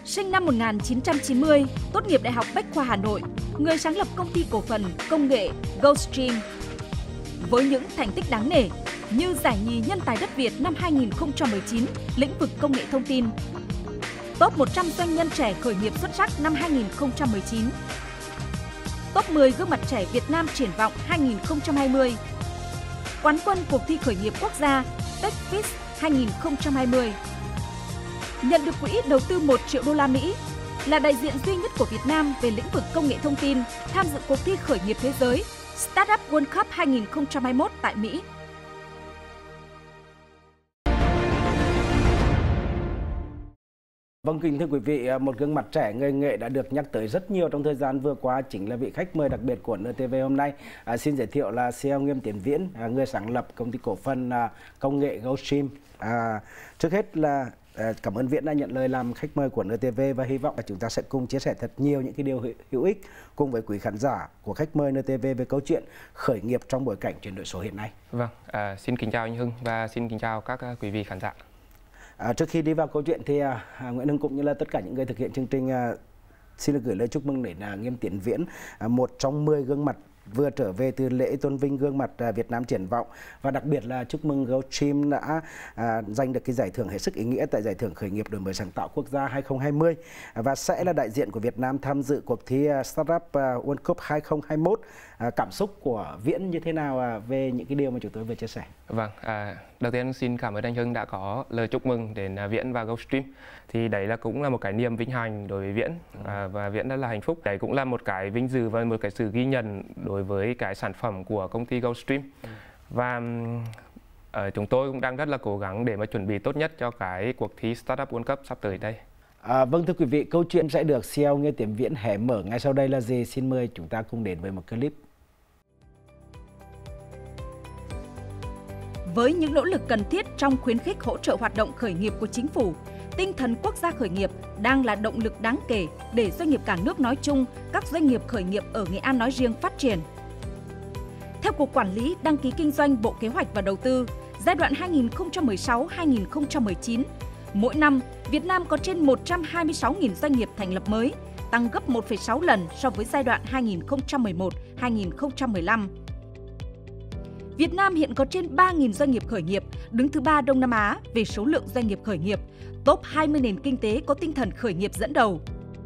Sinh năm 1990, tốt nghiệp Đại học Bách khoa Hà Nội, người sáng lập công ty cổ phần công nghệ Goldstream. Với những thành tích đáng nể như giải nhì nhân tài đất Việt năm 2019, lĩnh vực công nghệ thông tin, top 100 doanh nhân trẻ khởi nghiệp xuất sắc năm 2019, top 10 gương mặt trẻ Việt Nam triển vọng 2020, quán quân cuộc thi khởi nghiệp quốc gia TechFit 2020, nhận được quỹ đầu tư 1 triệu đô la Mỹ, là đại diện duy nhất của Việt Nam về lĩnh vực công nghệ thông tin tham dự cuộc thi khởi nghiệp thế giới Startup World Cup 2021 tại Mỹ. Vâng, kính thưa quý vị, một gương mặt trẻ người nghệ đã được nhắc tới rất nhiều trong thời gian vừa qua chính là vị khách mời đặc biệt của NTV hôm nay. Xin giới thiệu là CEO Nghiêm Tiến Viễn, người sáng lập công ty cổ phần công nghệ Goldstream. Trước hết là cảm ơn Viễn đã nhận lời làm khách mời của NTV và hy vọng là chúng ta sẽ cùng chia sẻ thật nhiều những cái điều hữu ích cùng với quý khán giả của khách mời NTV về câu chuyện khởi nghiệp trong bối cảnh chuyển đổi số hiện nay. Vâng, xin kính chào anh Hưng và xin kính chào các quý vị khán giả. Trước khi đi vào câu chuyện thì Nguyễn Hưng cũng như là tất cả những người thực hiện chương trình xin được gửi lời chúc mừng đến Nghiêm Tiến Viễn, một trong 10 gương mặt vừa trở về từ lễ tôn vinh gương mặt Việt Nam triển vọng, và đặc biệt là chúc mừng Goldstream đã giành được cái giải thưởng hết sức ý nghĩa tại giải thưởng khởi nghiệp đổi mới sáng tạo quốc gia 2020 và sẽ là đại diện của Việt Nam tham dự cuộc thi Startup World Cup 2021. Cảm xúc của Viễn như thế nào về những cái điều mà chúng tôi vừa chia sẻ? Vâng, đầu tiên xin cảm ơn anh Hưng đã có lời chúc mừng đến Viễn và Goldstream. Thì đấy cũng là một cái niềm vinh hạnh đối với Viễn và Viễn rất là hạnh phúc. Đấy cũng là một cái vinh dự và một cái sự ghi nhận đối với cái sản phẩm của công ty Goldstream. Và chúng tôi cũng đang rất là cố gắng để mà chuẩn bị tốt nhất cho cái cuộc thi Startup World Cup sắp tới đây. Vâng, thưa quý vị, câu chuyện sẽ được CEO Nghiêm Tiến Viễn hé mở ngay sau đây là gì? Xin mời chúng ta cùng đến với một clip. Với những nỗ lực cần thiết trong khuyến khích hỗ trợ hoạt động khởi nghiệp của chính phủ, tinh thần quốc gia khởi nghiệp đang là động lực đáng kể để doanh nghiệp cả nước nói chung, các doanh nghiệp khởi nghiệp ở Nghệ An nói riêng phát triển. Theo Cục Quản lý Đăng ký Kinh doanh Bộ Kế hoạch và Đầu tư, giai đoạn 2016-2019, mỗi năm Việt Nam có trên 126.000 doanh nghiệp thành lập mới, tăng gấp 1,6 lần so với giai đoạn 2011-2015. Việt Nam hiện có trên 3.000 doanh nghiệp khởi nghiệp, đứng thứ 3 Đông Nam Á về số lượng doanh nghiệp khởi nghiệp, top 20 nền kinh tế có tinh thần khởi nghiệp dẫn đầu.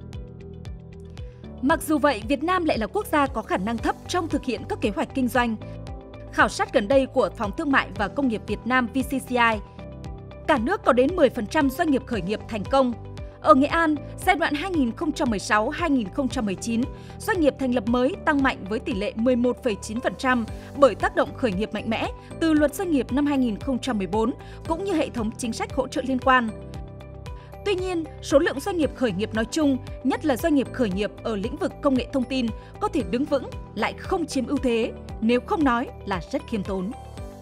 Mặc dù vậy, Việt Nam lại là quốc gia có khả năng thấp trong thực hiện các kế hoạch kinh doanh. Khảo sát gần đây của Phòng Thương mại và Công nghiệp Việt Nam VCCI, cả nước có đến 10% doanh nghiệp khởi nghiệp thành công. Ở Nghệ An, giai đoạn 2016-2019, doanh nghiệp thành lập mới tăng mạnh với tỷ lệ 11,9% bởi tác động khởi nghiệp mạnh mẽ từ luật doanh nghiệp năm 2014 cũng như hệ thống chính sách hỗ trợ liên quan. Tuy nhiên, số lượng doanh nghiệp khởi nghiệp nói chung, nhất là doanh nghiệp khởi nghiệp ở lĩnh vực công nghệ thông tin, có thể đứng vững lại không chiếm ưu thế, nếu không nói là rất khiêm tốn.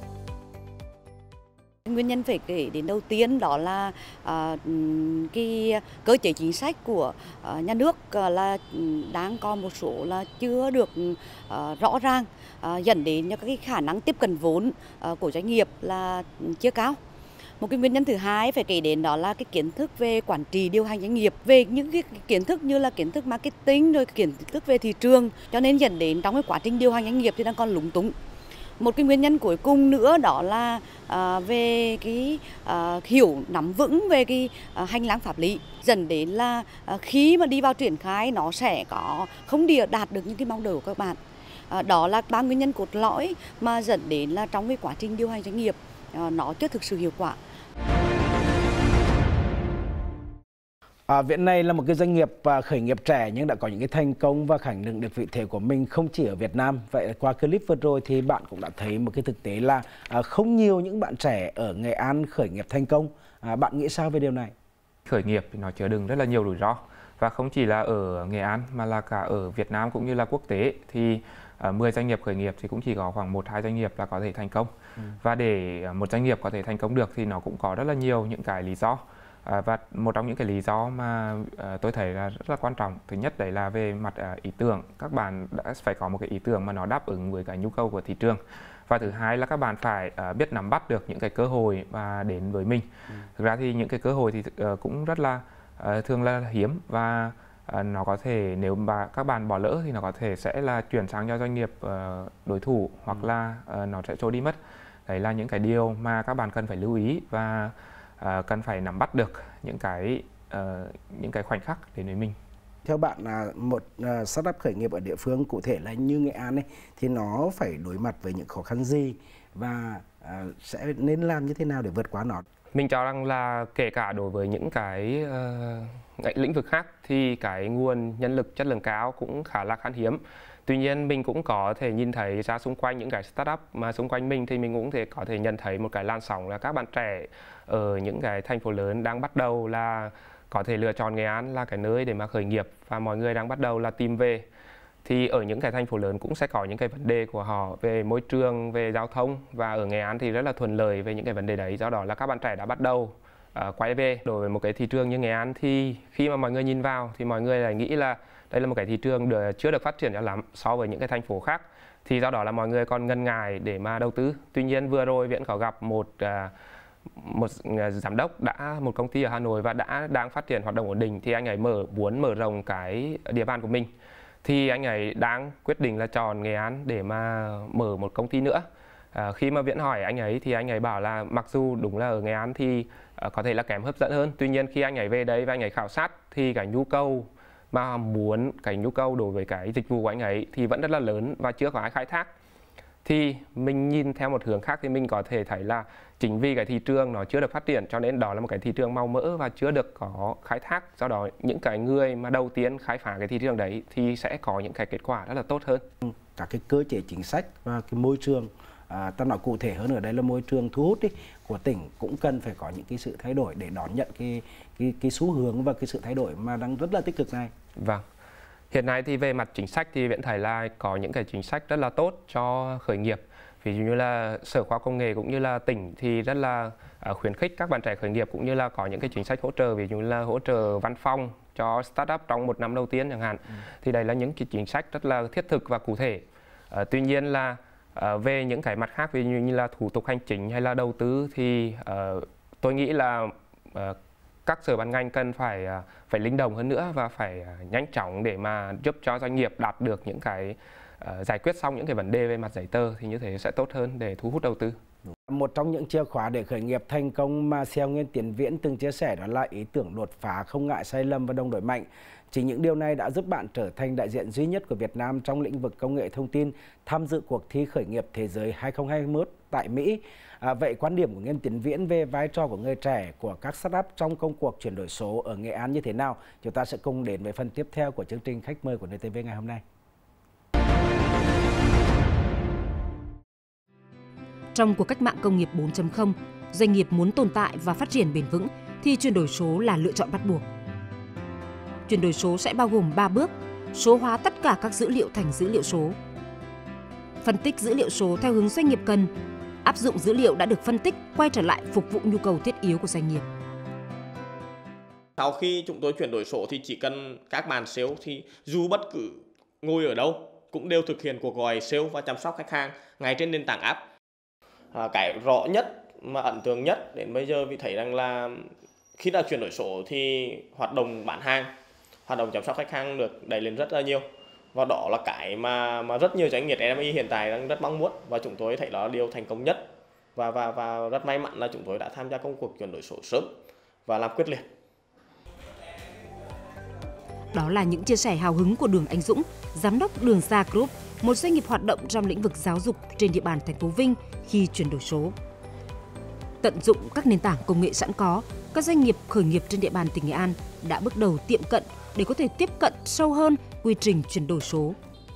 Nguyên nhân phải kể đến đầu tiên đó là cái cơ chế chính sách của nhà nước là đang còn một số là chưa được rõ ràng, dẫn đến cho cái khả năng tiếp cận vốn của doanh nghiệp là chưa cao. Một cái nguyên nhân thứ hai phải kể đến đó là cái kiến thức về quản trị điều hành doanh nghiệp, về những cái kiến thức như là kiến thức marketing rồi kiến thức về thị trường, cho nên dẫn đến trong cái quá trình điều hành doanh nghiệp thì đang còn lúng túng. Một cái nguyên nhân cuối cùng nữa đó là về cái hiểu nắm vững về cái hành lang pháp lý, dẫn đến là khi mà đi vào triển khai nó sẽ có không đạt được những cái mong đợi của các bạn. Đó là 3 nguyên nhân cốt lõi mà dẫn đến là trong cái quá trình điều hành doanh nghiệp nó chưa thực sự hiệu quả. Viễn này là một cái doanh nghiệp khởi nghiệp trẻ nhưng đã có những cái thành công và khẳng định được vị thế của mình không chỉ ở Việt Nam. Vậy qua clip vừa rồi thì bạn cũng đã thấy một cái thực tế là không nhiều những bạn trẻ ở Nghệ An khởi nghiệp thành công. Bạn nghĩ sao về điều này? Khởi nghiệp thì nó chứa đựng rất là nhiều rủi ro, và không chỉ là ở Nghệ An mà là cả ở Việt Nam cũng như là quốc tế. Thì 10 doanh nghiệp khởi nghiệp thì cũng chỉ có khoảng 1-2 doanh nghiệp là có thể thành công. Và để một doanh nghiệp có thể thành công được thì nó cũng có rất là nhiều những cái lý do. Và một trong những cái lý do mà tôi thấy là rất là quan trọng, thứ nhất đấy là về mặt ý tưởng. Các bạn đã phải có một cái ý tưởng mà nó đáp ứng với cái nhu cầu của thị trường. Và thứ hai là các bạn phải biết nắm bắt được những cái cơ hội và đến với mình. Thực ra thì những cái cơ hội thì cũng rất là thường là hiếm, và nó có thể nếu mà các bạn bỏ lỡ thì nó có thể sẽ là chuyển sang cho doanh nghiệp đối thủ, hoặc là nó sẽ trôi đi mất. Đấy là những cái điều mà các bạn cần phải lưu ý và cần phải nắm bắt được những cái khoảnh khắc đến với mình. Theo bạn là một startup khởi nghiệp ở địa phương cụ thể là như Nghệ An ấy, thì nó phải đối mặt với những khó khăn gì và sẽ nên làm như thế nào để vượt qua nó? Mình cho rằng là kể cả đối với những cái lĩnh vực khác thì cái nguồn nhân lực chất lượng cao cũng khá là khan hiếm. Tuy nhiên mình cũng có thể nhìn thấy ra xung quanh những cái startup mà xung quanh mình thì mình cũng có thể nhận thấy một cái làn sóng là các bạn trẻ ở những cái thành phố lớn đang bắt đầu là có thể lựa chọn Nghệ An là cái nơi để mà khởi nghiệp, và mọi người đang bắt đầu là tìm về. Thì ở những cái thành phố lớn cũng sẽ có những cái vấn đề của họ về môi trường, về giao thông, và ở Nghệ An thì rất là thuận lợi về những cái vấn đề đấy. Do đó là các bạn trẻ đã bắt đầu quay về. Đối với một cái thị trường như Nghệ An thì khi mà mọi người nhìn vào thì mọi người lại nghĩ là đây là một cái thị trường chưa được phát triển cho lắm so với những cái thành phố khác. Thì do đó là mọi người còn ngần ngại để mà đầu tư. Tuy nhiên vừa rồi Viễn có gặp một giám đốc một công ty ở Hà Nội và đang phát triển hoạt động ổn định, thì anh ấy muốn mở rộng cái địa bàn của mình. Thì anh ấy đang quyết định là chọn Nghệ An để mà mở một công ty nữa. Khi mà Viễn hỏi anh ấy thì anh ấy bảo là mặc dù đúng là ở Nghệ An thì có thể là kém hấp dẫn hơn, tuy nhiên khi anh ấy về đấy và anh ấy khảo sát thì cái nhu cầu đối với cái dịch vụ của anh ấy thì vẫn rất là lớn và chưa có ai khai thác. Thì mình nhìn theo một hướng khác thì mình có thể thấy là chính vì cái thị trường nó chưa được phát triển cho nên đó là một cái thị trường màu mỡ và chưa được có khai thác. Do đó những cái người mà đầu tiên khai phá cái thị trường đấy thì sẽ có những cái kết quả rất là tốt hơn. Các cái cơ chế chính sách và cái môi trường, ta nói cụ thể hơn ở đây là môi trường thu hút của tỉnh cũng cần phải có những cái sự thay đổi để đón nhận cái xu hướng và cái sự thay đổi mà đang rất là tích cực này. Vâng. Hiện nay thì về mặt chính sách thì Viễn thấy là có những cái chính sách rất là tốt cho khởi nghiệp. Ví dụ như là Sở Khoa học Công nghệ cũng như là tỉnh thì rất là khuyến khích các bạn trẻ khởi nghiệp, cũng như là có những cái chính sách hỗ trợ, ví dụ như là hỗ trợ văn phòng cho startup trong 1 năm đầu tiên chẳng hạn. Thì đây là những cái chính sách rất là thiết thực và cụ thể. Tuy nhiên là về những cái mặt khác, ví dụ như là thủ tục hành chính hay là đầu tư thì tôi nghĩ là các sở ban ngành cần phải linh động hơn nữa và phải nhanh chóng để mà giúp cho doanh nghiệp đạt được những cái giải quyết xong những cái vấn đề về mặt giấy tờ, thì như thế sẽ tốt hơn để thu hút đầu tư. Một trong những chìa khóa để khởi nghiệp thành công mà CEO Nguyễn Tiến Viễn từng chia sẻ đó là ý tưởng đột phá, không ngại sai lầm và đồng đội mạnh. Chính những điều này đã giúp bạn trở thành đại diện duy nhất của Việt Nam trong lĩnh vực công nghệ thông tin tham dự cuộc thi khởi nghiệp thế giới 2021 tại Mỹ. Vậy quan điểm của Nguyễn Tiến Viễn về vai trò của người trẻ, của các startup trong công cuộc chuyển đổi số ở Nghệ An như thế nào? Chúng ta sẽ cùng đến với phần tiếp theo của chương trình khách mời của NTV ngày hôm nay. Trong cuộc cách mạng công nghiệp 4.0, doanh nghiệp muốn tồn tại và phát triển bền vững thì chuyển đổi số là lựa chọn bắt buộc. Chuyển đổi số sẽ bao gồm 3 bước: số hóa tất cả các dữ liệu thành dữ liệu số, phân tích dữ liệu số theo hướng doanh nghiệp cần, áp dụng dữ liệu đã được phân tích quay trở lại phục vụ nhu cầu thiết yếu của doanh nghiệp. Sau khi chúng tôi chuyển đổi số thì chỉ cần các bạn sale thì dù bất cứ ngồi ở đâu cũng đều thực hiện cuộc gọi sale và chăm sóc khách hàng ngay trên nền tảng app. Cái rõ nhất mà ấn tượng nhất đến bây giờ vì thấy rằng là khi đã chuyển đổi số thì hoạt động bán hàng, hoạt động chăm sóc khách hàng được đẩy lên rất là nhiều, và đó là cái mà rất nhiều doanh nghiệp SME hiện tại đang rất mong muốn, và chúng tôi thấy đó là điều thành công nhất, và rất may mắn là chúng tôi đã tham gia công cuộc chuyển đổi số sớm và làm quyết liệt. Đó là những chia sẻ hào hứng của Đường Anh Dũng, giám đốc Đường Gia Group, một doanh nghiệp hoạt động trong lĩnh vực giáo dục trên địa bàn thành phố Vinh khi chuyển đổi số. Tận dụng các nền tảng công nghệ sẵn có, các doanh nghiệp khởi nghiệp trên địa bàn tỉnh Nghệ An đã bước đầu tiệm cận để có thể tiếp cận sâu hơn quy trình chuyển đổi số.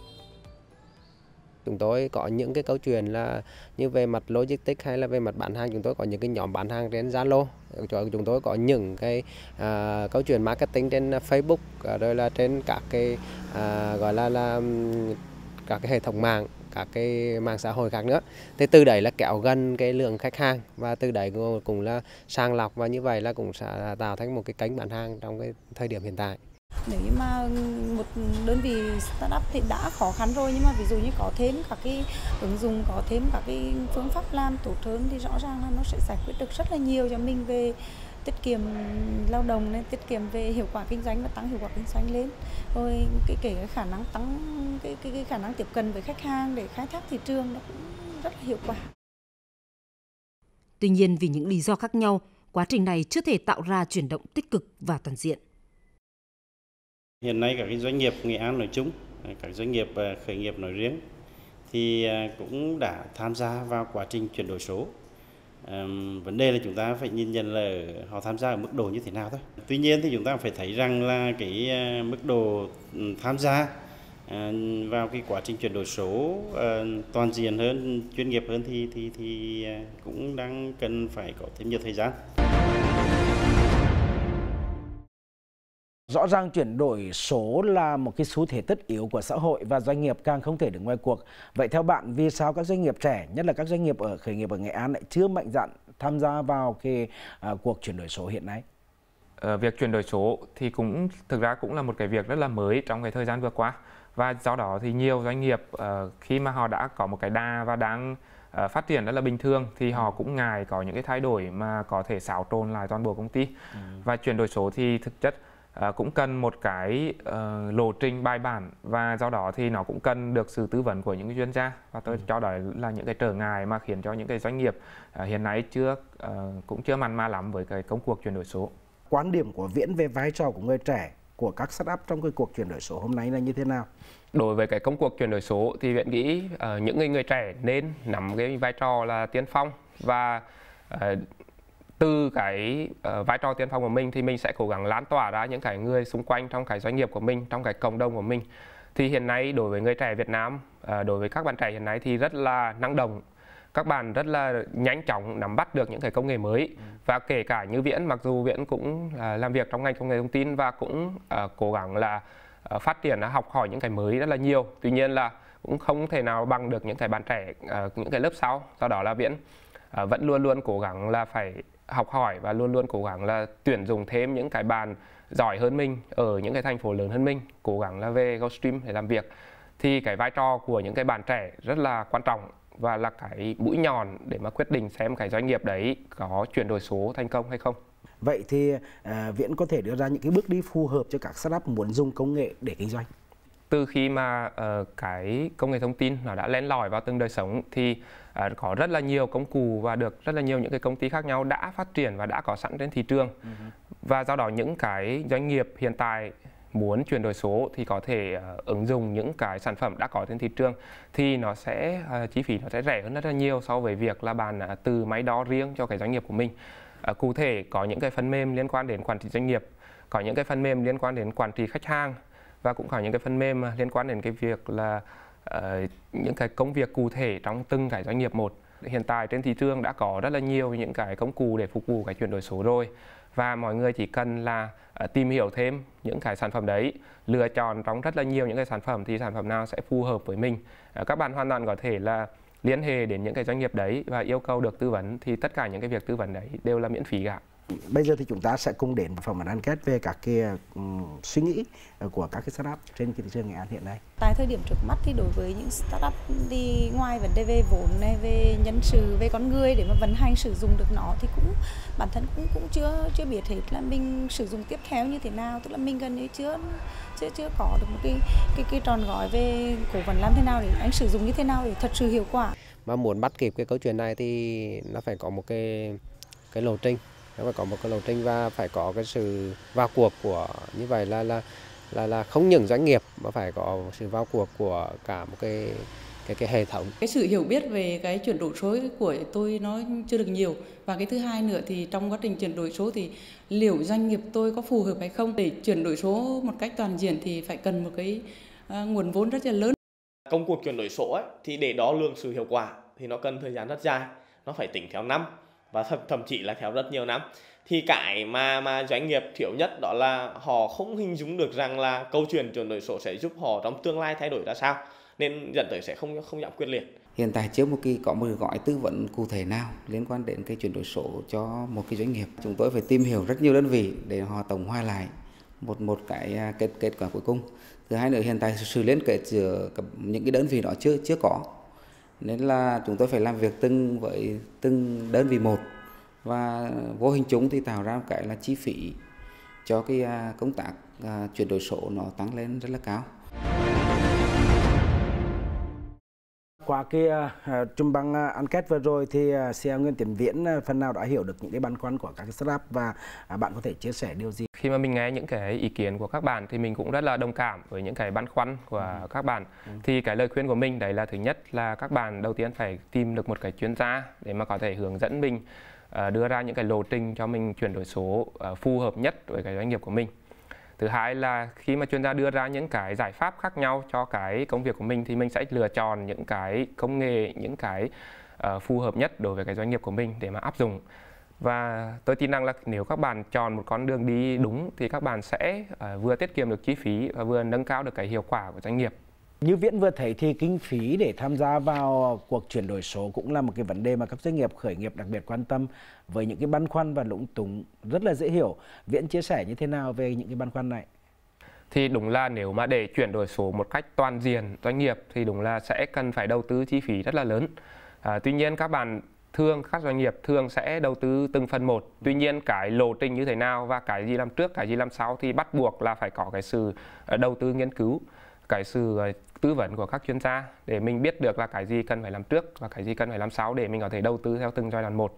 Chúng tôi có những cái câu chuyện là như về mặt logistics hay là về mặt bán hàng, chúng tôi có những cái nhóm bán hàng trên Zalo. Chúng tôi có những cái câu chuyện marketing trên Facebook, rồi là trên các cái gọi là các cái hệ thống mạng, các cái mạng xã hội khác nữa. Thì từ đấy là kéo gần cái lượng khách hàng, và từ đấy cũng là sàng lọc, và như vậy là cũng sẽ tạo thành một cái kênh bán hàng trong cái thời điểm hiện tại. Nếu như mà một đơn vị startup thì đã khó khăn rồi, nhưng mà ví dụ như có thêm các cái ứng dụng, có thêm các cái phương pháp làm tốt hơn thì rõ ràng là nó sẽ giải quyết được rất là nhiều cho mình về tiết kiệm lao động này, tiết kiệm về hiệu quả kinh doanh và tăng hiệu quả kinh doanh lên. Rồi cái khả năng tăng cái khả năng tiếp cận với khách hàng để khai thác thị trường nó cũng rất là hiệu quả. Tuy nhiên vì những lý do khác nhau, quá trình này chưa thể tạo ra chuyển động tích cực và toàn diện. Hiện nay các doanh nghiệp Nghệ An nói chung, các doanh nghiệp khởi nghiệp nói riêng thì cũng đã tham gia vào quá trình chuyển đổi số. Vấn đề là chúng ta phải nhìn nhận là họ tham gia ở mức độ như thế nào thôi. Tuy nhiên thì chúng ta phải thấy rằng là cái mức độ tham gia vào cái quá trình chuyển đổi số toàn diện hơn, chuyên nghiệp hơn thì cũng đang cần phải có thêm nhiều thời gian. Rõ ràng chuyển đổi số là một cái xu thế tất yếu của xã hội và doanh nghiệp càng không thể đứng ngoài cuộc. Vậy theo bạn, vì sao các doanh nghiệp trẻ, nhất là các doanh nghiệp khởi nghiệp ở Nghệ An lại chưa mạnh dạn tham gia vào cái cuộc chuyển đổi số hiện nay? Việc chuyển đổi số thì thực ra cũng là một cái việc rất là mới trong cái thời gian vừa qua. Và do đó thì nhiều doanh nghiệp khi mà họ đã có một cái đà và đang phát triển rất là bình thường thì họ cũng ngại có những cái thay đổi mà có thể xáo trộn lại toàn bộ công ty. Và chuyển đổi số thì thực chất cũng cần một cái lộ trình bài bản, và do đó thì nó cũng cần được sự tư vấn của những chuyên gia, và tôi cho đó là những cái trở ngại mà khiến cho những cái doanh nghiệp hiện nay cũng chưa mặn mà lắm với cái công cuộc chuyển đổi số. Quan điểm của Viễn về vai trò của người trẻ, của các startup trong cái cuộc chuyển đổi số hôm nay là như thế nào? Đối với cái công cuộc chuyển đổi số thì Viễn nghĩ những người trẻ nên nắm cái vai trò là tiên phong, và từ cái vai trò tiên phong của mình thì mình sẽ cố gắng lan tỏa ra những cái người xung quanh trong cái doanh nghiệp của mình, trong cái cộng đồng của mình. Thì hiện nay đối với người trẻ Việt Nam, đối với các bạn trẻ hiện nay thì rất là năng động, các bạn rất là nhanh chóng nắm bắt được những cái công nghệ mới. Và kể cả như Viễn, mặc dù Viễn cũng làm việc trong ngành công nghệ thông tin và cũng cố gắng là phát triển, học hỏi những cái mới rất là nhiều, tuy nhiên là cũng không thể nào bằng được những cái bạn trẻ những cái lớp sau. Do đó là Viễn vẫn luôn luôn cố gắng là phải học hỏi và luôn luôn cố gắng là tuyển dụng thêm những cái bạn giỏi hơn mình ở những cái thành phố lớn hơn mình, cố gắng là về GoStream để làm việc. Thì cái vai trò của những cái bạn trẻ rất là quan trọng và là cái mũi nhọn để mà quyết định xem cái doanh nghiệp đấy có chuyển đổi số thành công hay không. Vậy thì Viễn có thể đưa ra những cái bước đi phù hợp cho các startup muốn dùng công nghệ để kinh doanh? Từ khi mà cái công nghệ thông tin nó đã len lỏi vào từng đời sống thì có rất là nhiều công cụ và được rất là nhiều những cái công ty khác nhau đã phát triển và đã có sẵn trên thị trường. Và do đó những cái doanh nghiệp hiện tại muốn chuyển đổi số thì có thể ứng dụng những cái sản phẩm đã có trên thị trường, thì nó sẽ chi phí nó sẽ rẻ hơn rất là nhiều so với việc là bạn từ máy đo riêng cho cái doanh nghiệp của mình. Cụ thể có những cái phần mềm liên quan đến quản trị doanh nghiệp, có những cái phần mềm liên quan đến quản trị khách hàng, và cũng có những cái phần mềm liên quan đến cái việc là những cái công việc cụ thể trong từng cái doanh nghiệp một. Hiện tại trên thị trường đã có rất là nhiều những cái công cụ để phục vụ cái chuyển đổi số rồi, và mọi người chỉ cần là tìm hiểu thêm những cái sản phẩm đấy, lựa chọn trong rất là nhiều những cái sản phẩm thì sản phẩm nào sẽ phù hợp với mình. Các bạn hoàn toàn có thể là liên hệ đến những cái doanh nghiệp đấy và yêu cầu được tư vấn, thì tất cả những cái việc tư vấn đấy đều là miễn phí cả. Bây giờ thì chúng ta sẽ cùng đến một phỏng vấn enquête về các cái suy nghĩ của các cái startup trên cái thị trường Nghệ An hiện nay. Tại thời điểm trước mắt thì đối với những startup đi ngoài vấn đề về vốn này, về nhân sự, về con người để mà vận hành sử dụng được nó thì bản thân cũng chưa biết hết là mình sử dụng tiếp theo như thế nào, tức là mình gần như chưa có được một cái tròn gói về cổ vấn làm thế nào để anh sử dụng như thế nào để thật sự hiệu quả. Mà muốn bắt kịp cái câu chuyện này thì nó phải có một cái lộ trình. Nó phải có một cái lộ trình và phải có cái sự vào cuộc của, như vậy là không những doanh nghiệp mà phải có sự vào cuộc của cả một cái hệ thống. Cái sự hiểu biết về cái chuyển đổi số của tôi nó chưa được nhiều, và cái thứ hai nữa thì trong quá trình chuyển đổi số thì liệu doanh nghiệp tôi có phù hợp hay không. Để chuyển đổi số một cách toàn diện thì phải cần một cái nguồn vốn rất là lớn. Công cuộc chuyển đổi số ấy, thì để đo lường sự hiệu quả thì nó cần thời gian rất dài, nó phải tính theo năm và thậm chí là theo rất nhiều năm. Thì cái mà doanh nghiệp thiếu nhất đó là họ không hình dung được rằng là câu chuyện chuyển đổi số sẽ giúp họ trong tương lai thay đổi ra sao, nên dẫn tới sẽ không dám quyết liệt. Hiện tại chưa có một gói tư vấn cụ thể nào liên quan đến cái chuyển đổi số cho một cái doanh nghiệp. Chúng tôi phải tìm hiểu rất nhiều đơn vị để họ tổng hòa lại một cái kết quả cuối cùng. Thứ hai nữa, hiện tại sự liên kết giữa những cái đơn vị đó chưa có, nên là chúng tôi phải làm việc từng đơn vị một và vô hình chung thì tạo ra một cái là chi phí cho cái công tác chuyển đổi số nó tăng lên rất là cao. Qua cái trung băng enquête vừa rồi thì CEO Nguyễn Tiến Viễn phần nào đã hiểu được những cái băn khoăn của các startup và bạn có thể chia sẻ điều gì? Khi mà mình nghe những cái ý kiến của các bạn thì mình cũng rất là đồng cảm với những cái băn khoăn của các bạn. Thì cái lời khuyên của mình đấy là thứ nhất là các bạn đầu tiên phải tìm được một cái chuyên gia để mà có thể hướng dẫn mình, đưa ra những cái lộ trình cho mình chuyển đổi số phù hợp nhất với cái doanh nghiệp của mình. Thứ hai là khi mà chuyên gia đưa ra những cái giải pháp khác nhau cho cái công việc của mình thì mình sẽ lựa chọn những cái công nghệ, những cái phù hợp nhất đối với cái doanh nghiệp của mình để mà áp dụng. Và tôi tin rằng là nếu các bạn chọn một con đường đi đúng thì các bạn sẽ vừa tiết kiệm được chi phí và vừa nâng cao được cái hiệu quả của doanh nghiệp. Như Viễn vừa thấy thì kinh phí để tham gia vào cuộc chuyển đổi số cũng là một cái vấn đề mà các doanh nghiệp khởi nghiệp đặc biệt quan tâm, với những cái băn khoăn và lúng túng rất là dễ hiểu. Viễn chia sẻ như thế nào về những cái băn khoăn này? Thì đúng là nếu mà để chuyển đổi số một cách toàn diện doanh nghiệp thì đúng là sẽ cần phải đầu tư chi phí rất là lớn. Tuy nhiên các doanh nghiệp thường sẽ đầu tư từng phần một. Tuy nhiên cái lộ trình như thế nào và cái gì làm trước, cái gì làm sau thì bắt buộc là phải có cái sự đầu tư nghiên cứu, cái sự tư vấn của các chuyên gia để mình biết được là cái gì cần phải làm trước và cái gì cần phải làm sau để mình có thể đầu tư theo từng giai đoạn một.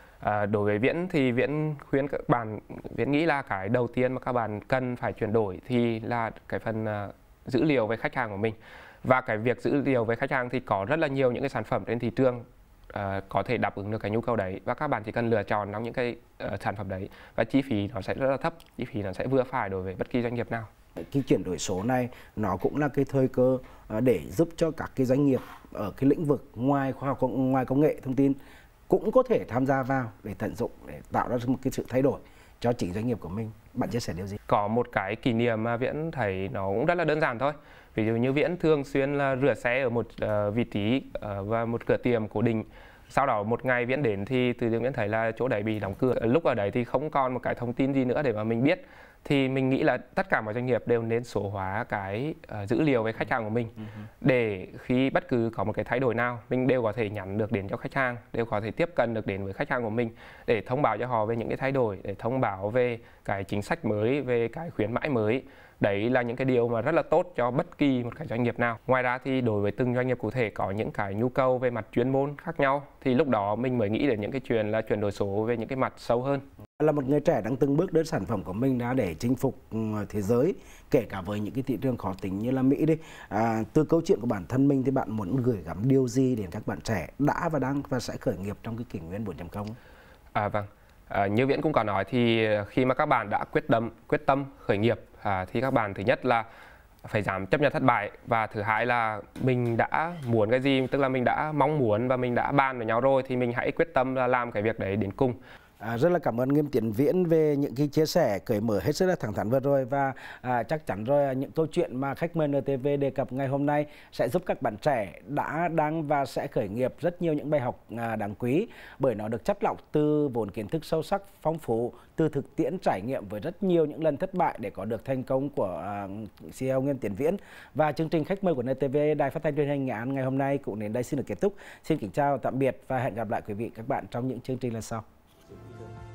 Đối với Viễn thì Viễn khuyên các bạn, Viễn nghĩ là cái đầu tiên mà các bạn cần phải chuyển đổi thì là cái phần dữ liệu về khách hàng của mình. Và cái việc dữ liệu về khách hàng thì có rất là nhiều những cái sản phẩm trên thị trường có thể đáp ứng được cái nhu cầu đấy, và các bạn chỉ cần lựa chọn trong những cái sản phẩm đấy và chi phí nó sẽ rất là thấp, chi phí nó sẽ vừa phải đối với bất kỳ doanh nghiệp nào. Cái chuyển đổi số này nó cũng là cái thời cơ để giúp cho các cái doanh nghiệp ở cái lĩnh vực ngoài khoa học, ngoài công nghệ thông tin cũng có thể tham gia vào để tận dụng, để tạo ra một cái sự thay đổi cho chính doanh nghiệp của mình. Bạn chia sẻ điều gì? Có một cái kỷ niệm mà Viễn thấy nó cũng rất là đơn giản thôi. Ví dụ như Viễn thường xuyên là rửa xe ở một vị trí và một cửa tiệm cố định. Sau đó một ngày Viễn đến thì từ từ Viễn thấy là chỗ đấy bị đóng cửa. Lúc ở đấy thì không còn một cái thông tin gì nữa để mà mình biết. Thì mình nghĩ là tất cả mọi doanh nghiệp đều nên số hóa cái dữ liệu về khách hàng của mình, để khi bất cứ có một cái thay đổi nào mình đều có thể nhắn được đến cho khách hàng, đều có thể tiếp cận được đến với khách hàng của mình để thông báo cho họ về những cái thay đổi, để thông báo về cái chính sách mới, về cái khuyến mãi mới. Đấy là những cái điều mà rất là tốt cho bất kỳ một cái doanh nghiệp nào. Ngoài ra thì đối với từng doanh nghiệp cụ thể có những cái nhu cầu về mặt chuyên môn khác nhau, thì lúc đó mình mới nghĩ đến những cái chuyện là chuyển đổi số về những cái mặt sâu hơn. Là một người trẻ đang từng bước đưa sản phẩm của mình ra để chinh phục thế giới, kể cả với những cái thị trường khó tính như là Mỹ đi. Từ câu chuyện của bản thân mình thì bạn muốn gửi gắm điều gì đến các bạn trẻ đã và đang và sẽ khởi nghiệp trong cái kỷ nguyên 4.0? Vâng. Như Viễn cũng có nói thì khi mà các bạn đã quyết tâm khởi nghiệp thì các bạn thứ nhất là phải dám chấp nhận thất bại, và thứ hai là mình đã muốn cái gì, tức là mình đã mong muốn và mình đã bàn với nhau rồi thì mình hãy quyết tâm là làm cái việc đấy đến cùng. Rất là cảm ơn Nghiêm Tiến Viễn về những cái chia sẻ cởi mở hết sức là thẳng thắn vừa rồi, và chắc chắn rồi những câu chuyện mà khách mời NTV đề cập ngày hôm nay sẽ giúp các bạn trẻ đã, đang và sẽ khởi nghiệp rất nhiều những bài học đáng quý, bởi nó được chắt lọc từ vốn kiến thức sâu sắc, phong phú, từ thực tiễn trải nghiệm với rất nhiều những lần thất bại để có được thành công của CEO Nghiêm Tiến Viễn. Và chương trình khách mời của NTV Đài Phát thanh Truyền hình Nghệ An ngày hôm nay cũng đến đây xin được kết thúc. Xin kính chào tạm biệt và hẹn gặp lại quý vị các bạn trong những chương trình lần sau.